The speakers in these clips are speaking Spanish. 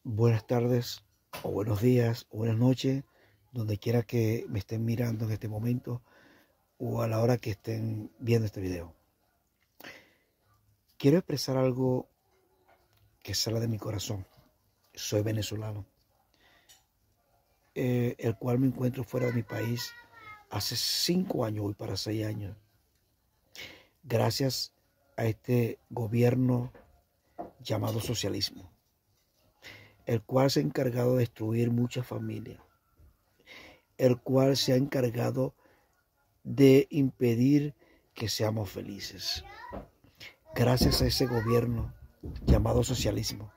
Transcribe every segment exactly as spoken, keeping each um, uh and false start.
Buenas tardes, o buenos días, o buenas noches, donde quiera que me estén mirando en este momento, o a la hora que estén viendo este video. Quiero expresar algo que sale de mi corazón. Soy venezolano, eh, el cual me encuentro fuera de mi país hace cinco años, voy para seis años. Gracias a este gobierno llamado socialismo, el cual se ha encargado de destruir muchas familias, el cual se ha encargado de impedir que seamos felices. Gracias a ese gobierno llamado socialismo,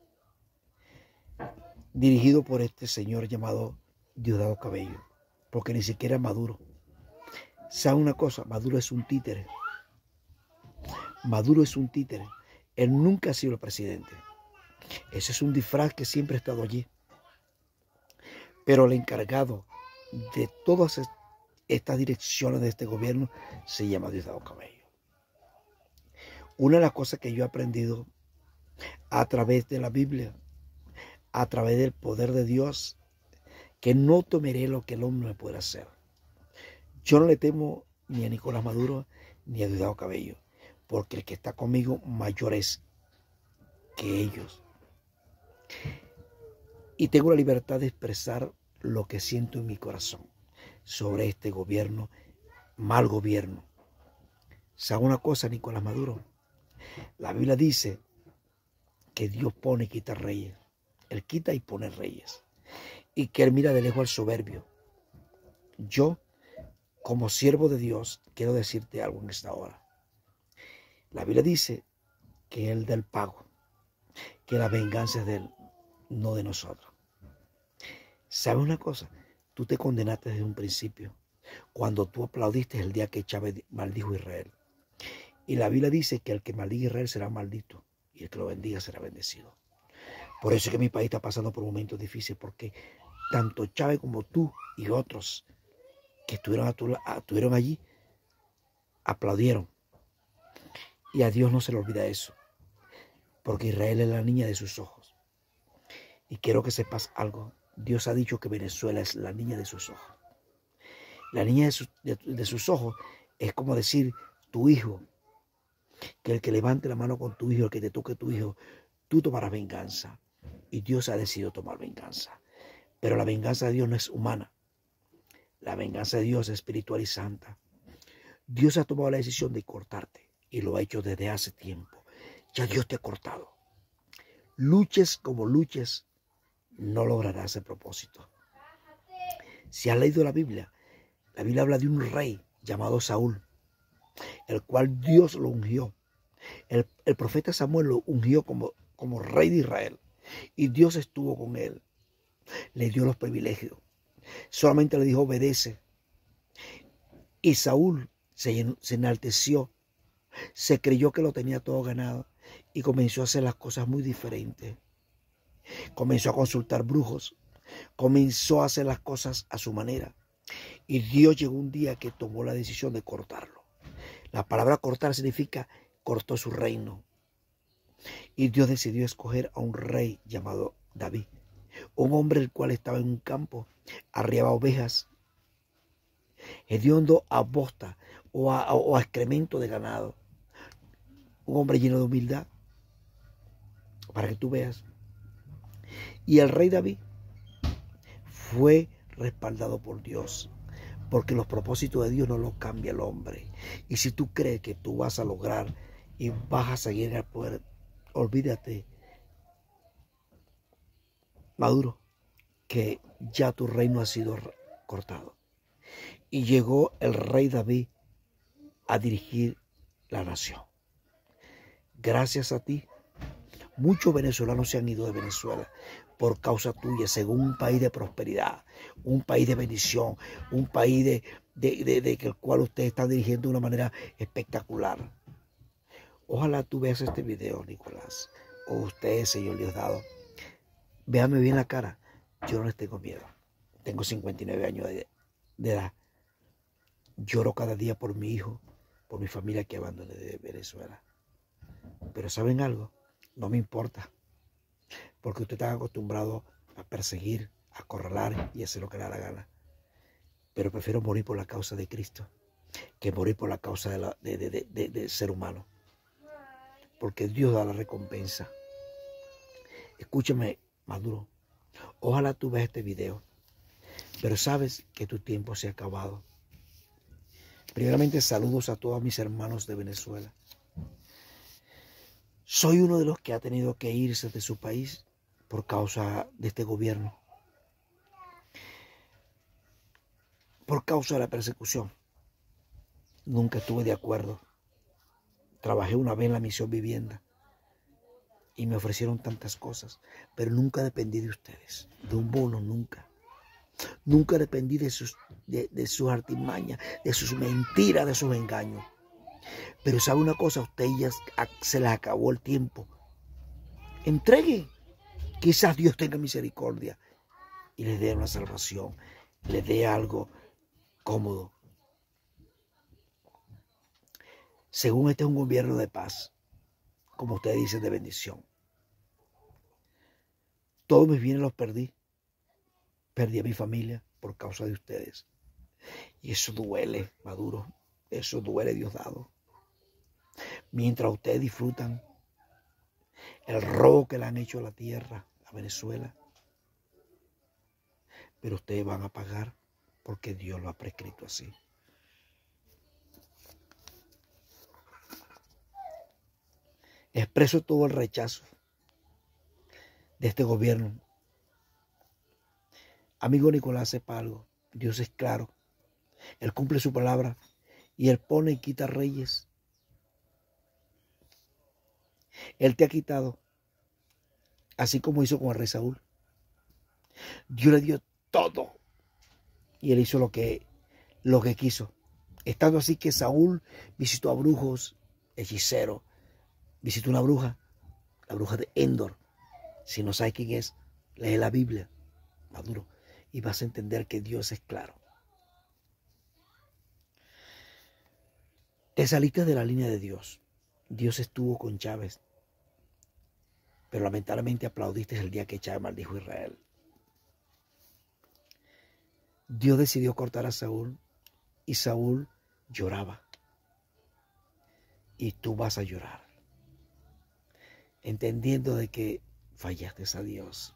dirigido por este señor llamado Diosdado Cabello, porque ni siquiera Maduro. ¿Sabe una cosa? Maduro es un títere. Maduro es un títere. Él nunca ha sido el presidente. Ese es un disfraz que siempre ha estado allí. Pero el encargado de todas estas direcciones de este gobierno se llama Diosdado Cabello. Una de las cosas que yo he aprendido a través de la Biblia, a través del poder de Dios, que no temeré lo que el hombre me pueda hacer. Yo no le temo ni a Nicolás Maduro ni a Diosdado Cabello, porque el que está conmigo mayor es que ellos. Y tengo la libertad de expresar lo que siento en mi corazón sobre este gobierno, mal gobierno. ¿Sabe una cosa, Nicolás Maduro? La Biblia dice que Dios pone y quita reyes. Él quita y pone reyes. Y que Él mira de lejos al soberbio. Yo, como siervo de Dios, quiero decirte algo en esta hora. La Biblia dice que Él da el pago, que la venganza es de Él, no de nosotros. ¿Sabes una cosa? Tú te condenaste desde un principio, cuando tú aplaudiste el día que Chávez maldijo a Israel. Y la Biblia dice que el que maldiga a Israel será maldito, y el que lo bendiga será bendecido. Por eso es que mi país está pasando por momentos difíciles, porque tanto Chávez como tú y otros que estuvieron, a tu, a, estuvieron allí, aplaudieron. Y a Dios no se le olvida eso, porque Israel es la niña de sus ojos. Y quiero que sepas algo. Dios ha dicho que Venezuela es la niña de sus ojos. La niña de, su, de, de sus ojos es como decir tu hijo, que el que levante la mano con tu hijo, el que te toque tu hijo, tú tomarás venganza. Y Dios ha decidido tomar venganza. Pero la venganza de Dios no es humana. La venganza de Dios es espiritual y santa. Dios ha tomado la decisión de cortarte y lo ha hecho desde hace tiempo. Ya Dios te ha cortado. Luches como luches, no lograrás el propósito. Si has leído la Biblia, la Biblia habla de un rey llamado Saúl, el cual Dios lo ungió. El, el profeta Samuel lo ungió como, como rey de Israel. Y Dios estuvo con él. Le dio los privilegios. Solamente le dijo obedece. Y Saúl se, se enalteció. Se creyó que lo tenía todo ganado. Y comenzó a hacer las cosas muy diferentes. Comenzó a consultar brujos. Comenzó a hacer las cosas a su manera. Y Dios llegó un día que tomó la decisión de cortarlo. La palabra cortar significa cortó su reino. Y Dios decidió escoger a un rey llamado David. Un hombre el cual estaba en un campo, arriaba ovejas, hediondo a bosta o a, o a excremento de ganado. Un hombre lleno de humildad, para que tú veas. Y el rey David fue respaldado por Dios, porque los propósitos de Dios no los cambia el hombre. Y si tú crees que tú vas a lograr y vas a seguir en el poder, olvídate, Maduro, que ya tu reino ha sido cortado. Y llegó el rey David a dirigir la nación. Gracias a ti, muchos venezolanos se han ido de Venezuela por causa tuya, según un país de prosperidad, un país de bendición, un país de, de, de, de el cual ustedes están dirigiendo de una manera espectacular. Ojalá tú veas este video, Nicolás, o usted, señor Diosdado. Véame bien la cara. Yo no les tengo miedo. Tengo cincuenta y nueve años de, de edad. Lloro cada día por mi hijo, por mi familia que abandoné de Venezuela. Pero ¿saben algo? No me importa. porque ustedes están acostumbrados a perseguir, a acorralar y hacer lo que le da la gana. Pero prefiero morir por la causa de Cristo que morir por la causa de la, de, de, de, de, del ser humano. Porque Dios da la recompensa. Escúchame, Maduro. Ojalá tú veas este video, pero sabes que tu tiempo se ha acabado. Primeramente, saludos a todos mis hermanos de Venezuela. Soy uno de los que ha tenido que irse de su país por causa de este gobierno, por causa de la persecución. Nunca estuve de acuerdo. Trabajé una vez en la misión vivienda y me ofrecieron tantas cosas, pero nunca dependí de ustedes, de un bono, nunca. Nunca dependí de sus, de, de sus artimañas, de sus mentiras, de sus engaños. Pero sabe una cosa, a ustedes ya se les acabó el tiempo. Entregue. Quizás Dios tenga misericordia y les dé una salvación, les dé algo cómodo. Según este es un gobierno de paz, como ustedes dicen, de bendición. Todos mis bienes los perdí. Perdí a mi familia por causa de ustedes. Y eso duele, Maduro. Eso duele, Diosdado. Mientras ustedes disfrutan el robo que le han hecho a la tierra, a Venezuela. Pero ustedes van a pagar porque Dios lo ha prescrito así. Expreso todo el rechazo de este gobierno. Amigo Nicolás, sepa algo. Dios es claro. Él cumple su palabra y Él pone y quita reyes. Él te ha quitado, así como hizo con el rey Saúl. Dios le dio todo y Él hizo lo que, lo que quiso. Estando así que Saúl visitó a brujos, hechiceros, visitó una bruja, la bruja de Endor. Si no sabes quién es, lee la Biblia, Maduro, y vas a entender que Dios es claro. Te saliste de la línea de Dios. Dios estuvo con Chávez, pero lamentablemente aplaudiste el día que Chávez maldijo a Israel. Dios decidió cortar a Saúl y Saúl lloraba. Y tú vas a llorar, entendiendo de que fallaste a Dios.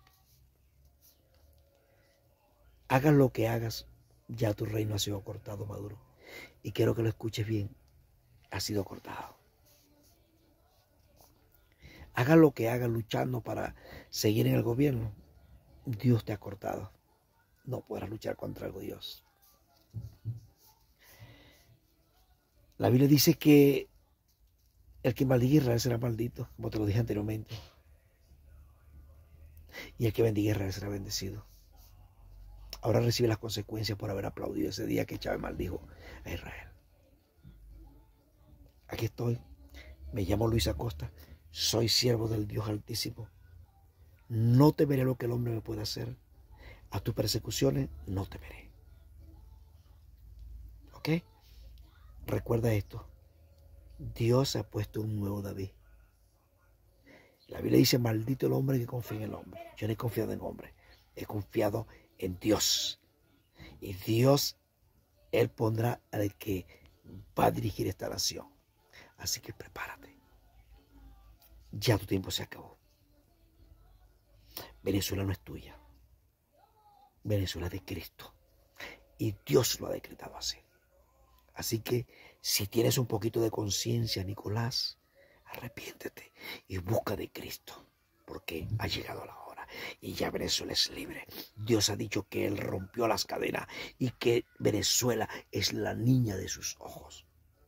Hagas lo que hagas, ya tu reino ha sido cortado, Maduro. Y quiero que lo escuches bien, ha sido cortado. Hagas lo que hagas luchando para seguir en el gobierno, Dios te ha cortado. No podrás luchar contra el Dios. La Biblia dice que el que maldiga a Israel será maldito, como te lo dije anteriormente. Y el que bendiga a Israel será bendecido. Ahora recibe las consecuencias por haber aplaudido ese día que Chávez maldijo a Israel. Aquí estoy. Me llamo Luis Acosta. Soy siervo del Dios Altísimo. No temeré lo que el hombre me pueda hacer. A tus persecuciones no temeré. ¿Ok? Recuerda esto. Dios ha puesto un nuevo David. La Biblia dice, maldito el hombre que confía en el hombre. Yo no he confiado en hombre. He confiado en Dios. Y Dios, Él pondrá al que va a dirigir esta nación. Así que prepárate. Ya tu tiempo se acabó. Venezuela no es tuya. Venezuela es de Cristo. Y Dios lo ha decretado así. Así que si tienes un poquito de conciencia, Nicolás, arrepiéntete y busca de Cristo. Porque ha llegado la hora. Y ya Venezuela es libre. Dios ha dicho que Él rompió las cadenas y que Venezuela es la niña de sus ojos.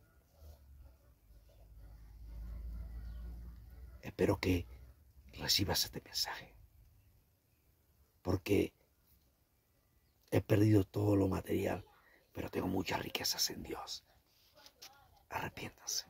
Espero que recibas este mensaje. Porque he perdido todo lo material, pero tengo muchas riquezas en Dios. Arrepiéntase.